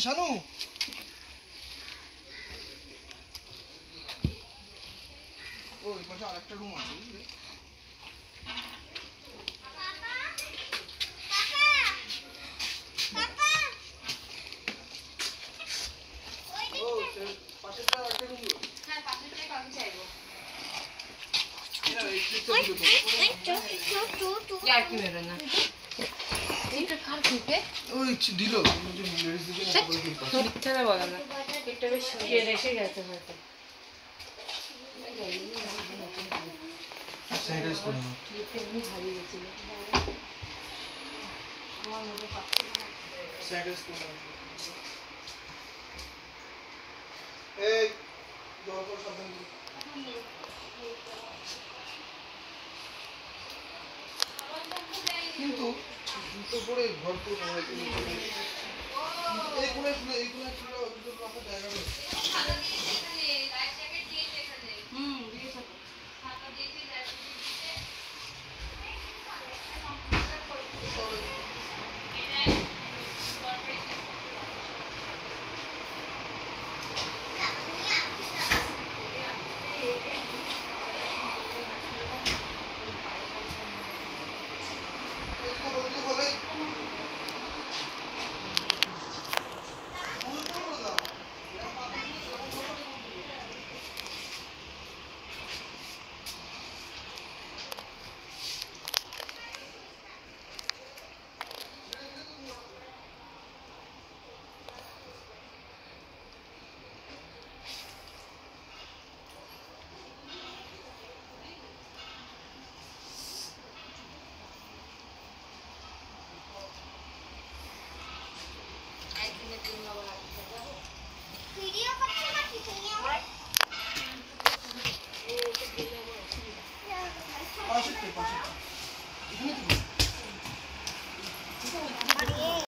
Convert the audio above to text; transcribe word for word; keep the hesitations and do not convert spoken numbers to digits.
শানু ওই পাশে আরেকটা রুম আছে বুঝলি পাশেরটা আরেকটা রুম হ্যাঁ পাশেরটাই আমি চাইবো यार क्यों मेरा ना এটা কার থেকে ওই দিল যে লেডিস দিকে না বলে দিল মিথ্যা না বলা না এটা বেশ কে রেখে গেছে হয়তো স্যানিটাইজ করে নাও এমনি ভারী গেছে আমার মধ্যে পাচ্ছে স্যানিটাইজ করে নাও এই জল পর সাবধান কিন্তু জুতো পরে ঘর তো নয় তুমি এই কোণে শুনে এই কোণে ছিল দুটো পাশে জায়গা রয়েছে ছাতা দিয়েছি এখানে লাইফ জ্যাকেট দিয়েছি এখানে হুম দিয়েছি ছাতা দিয়েছি লাইফ ভিডিও করতে নাকি তুমি আমার পাশে পাশে এখানে